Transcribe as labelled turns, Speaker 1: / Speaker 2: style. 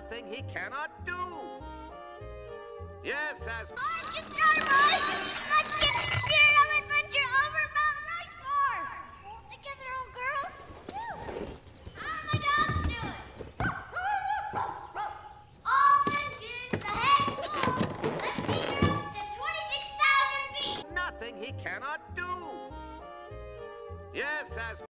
Speaker 1: nothing he cannot do. Yes, as...
Speaker 2: Let's get the spirit of adventure over Mount Rushmore! All together, old girls. How do my dogs do it? All engines ahead, full. Let's take her up to 26,000 feet.
Speaker 1: Nothing he cannot do. Yes, as...